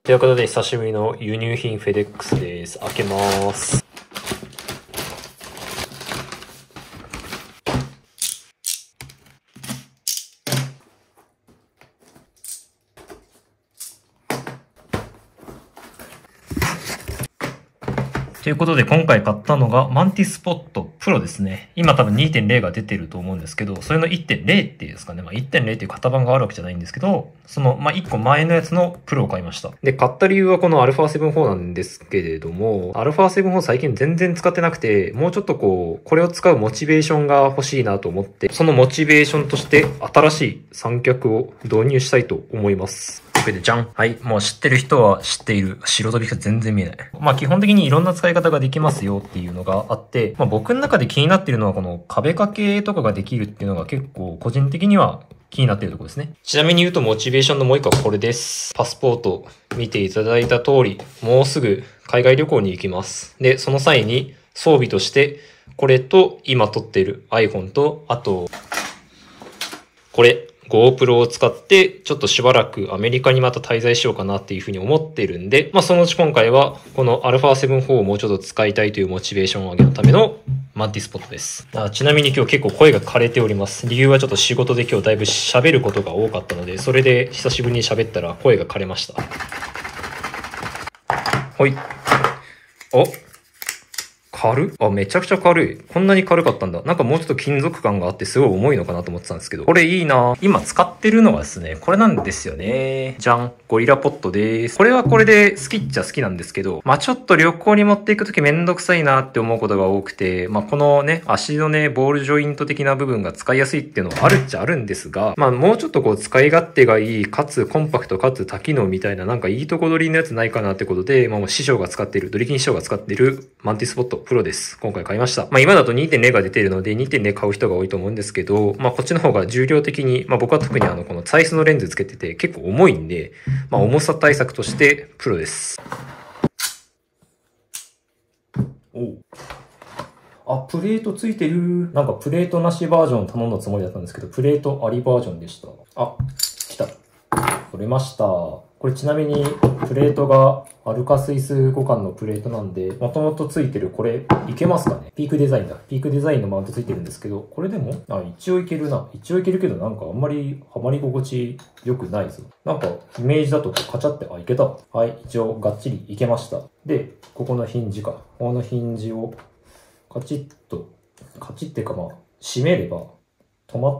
ということで、久しぶりの輸入品フェデックスです。開けます。ということで、今回買ったのが、マンティスポットプロですね。今多分 2.0 が出てると思うんですけど、それの 1.0 っていうんですかね。1.0 っていう型番があるわけじゃないんですけど、その、1個前のやつのプロを買いました。で、買った理由はこの α7-4 なんですけれども、α7-4 最近全然使ってなくて、もうちょっとこれを使うモチベーションが欲しいなと思って、そのモチベーションとして新しい三脚を導入したいと思います。で、じゃん。はい。もう知ってる人は知っている。白飛びが全然見えない。基本的にいろんな使い方ができますよっていうのがあって、僕の中で気になっているのはこの壁掛けとかができるっていうのが結構個人的には気になっているところですね。ちなみに言うとモチベーションのもう一個はこれです。パスポート見ていただいた通り、もうすぐ海外旅行に行きます。で、その際に装備としてこれと今撮っている iPhone と、あと、これ。GoPro を使って、ちょっとしばらくアメリカにまた滞在しようかなっていうふうに思ってるんで、そのうち今回は、この α7-4 をもうちょっと使いたいというモチベーションを上げるためのマンティスポットです。ちなみに今日結構声が枯れております。理由はちょっと仕事で今日だいぶ喋ることが多かったので、それで久しぶりに喋ったら声が枯れました。はい。軽っ？めちゃくちゃ軽い。こんなに軽かったんだ。なんかもうちょっと金属感があってすごい重いのかなと思ってたんですけど。これいいな。今使ってるのはですね、これなんですよね。じゃん。ゴリラポットです。これはこれで好きっちゃ好きなんですけど、ちょっと旅行に持っていくときめんどくさいなって思うことが多くて、このね、足のね、ボールジョイント的な部分が使いやすいっていうのはあるっちゃあるんですが、もうちょっと使い勝手がいい、かつコンパクトかつ多機能みたいななんかいいとこ取りのやつないかなってことで、もう師匠が使っている、ドリキン師匠が使っているマンティスポットプロです。今回買いました。今だと 2.0 が出ているので 2.0 買う人が多いと思うんですけど、こっちの方が重量的に、僕は特にこのサイズのレンズつけてて結構重いんで、重さ対策としてプロです。プレートついてる。なんかプレートなしバージョン頼んだつもりだったんですけど、プレートありバージョンでした。来た。取れました。これちなみにプレートがアルカスイス互換のプレートなんで、もともとついてるこれいけますかね？ピークデザインだ。ピークデザインのマウントついてるんですけど、これでも一応いけるな。一応いけるけどなんかあんまりはまり心地良くないぞ。なんかイメージだとカチャって、いけた。はい、一応がっちりいけました。で、ここのヒンジか。このヒンジをカチってか閉めれば止まって、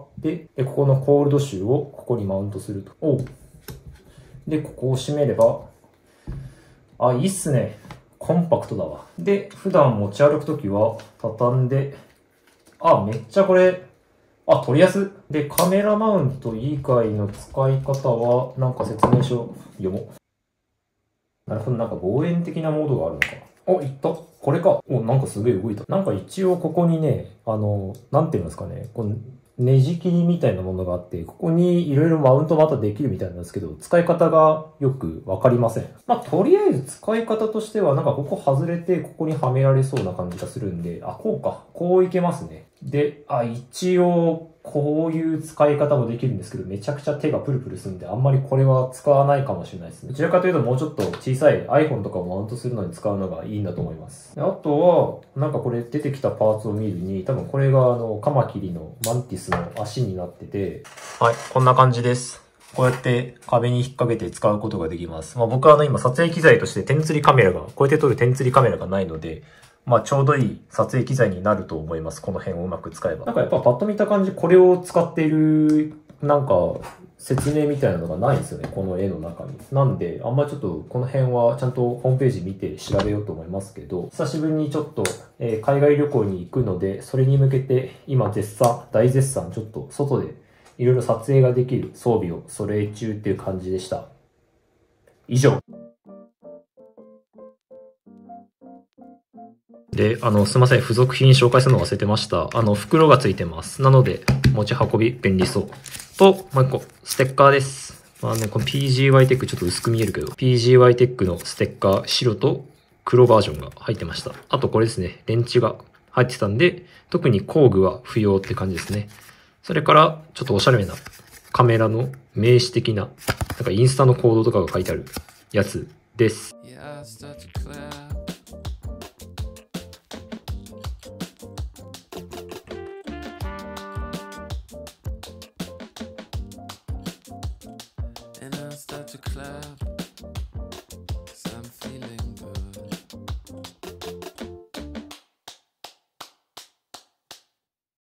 で、ここのコールドシューをここにマウントすると。で、ここを閉めれば、いいっすね。コンパクトだわ。で、普段持ち歩くときは、畳んで、めっちゃこれ、取りやす。で、カメラマウント以外の使い方は、なんか説明書読もう。なるほど、なんか望遠的なモードがあるのか。いった。これか。なんかすげえ動いた。なんか一応ここにね、なんていうんですかね。ネジ切りみたいなものがあって、ここにいろいろマウントまたできるみたいなんですけど、使い方がよくわかりません。とりあえず使い方としては、なんかここ外れて、ここにはめられそうな感じがするんで、こうか。こういけますね。で、一応、こういう使い方もできるんですけど、めちゃくちゃ手がプルプルするんで、あんまりこれは使わないかもしれないですね。どちらかというともうちょっと小さい iPhone とかをマウントするのに使うのがいいんだと思います。あとは、なんかこれ出てきたパーツを見るに、多分これがカマキリのマンティスの足になってて、はい、こんな感じです。こうやって壁に引っ掛けて使うことができます。僕は今撮影機材として点釣りカメラが、こうやって撮る点釣りカメラがないので、ちょうどいい撮影機材になると思います。この辺をうまく使えば。なんかやっぱパッと見た感じ、これを使っている、なんか、説明みたいなのがないんですよね。この絵の中に。なんで、あんまちょっとこの辺はちゃんとホームページ見て調べようと思いますけど、久しぶりにちょっと、海外旅行に行くので、それに向けて今大絶賛ちょっと外でいろいろ撮影ができる装備を揃え中っていう感じでした。以上。で、すいません。付属品紹介するの忘れてました。袋がついてます。なので、持ち運び便利そう。と、もう一個、ステッカーです。この PGY テックちょっと薄く見えるけど、PGY テックのステッカー、白と黒バージョンが入ってました。あとこれですね。電池が入ってたんで、特に工具は不要って感じですね。それから、ちょっとおしゃれなカメラの名刺的な、なんかインスタのコードとかが書いてあるやつです。 Yeah, I start to clap. And I start to clap.